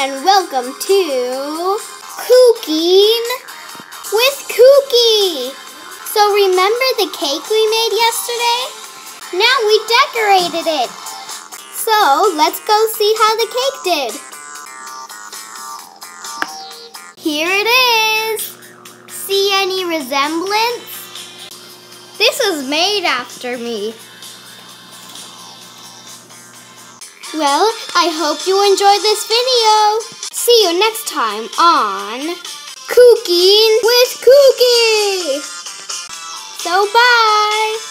and welcome to Cooking with Kooky. So remember the cake we made yesterday? Now we decorated it. So let's go see how the cake did. Here it is. See any resemblance? This is made after me. Well, I hope you enjoyed this video. See you next time on Cooking with Kooky. So bye.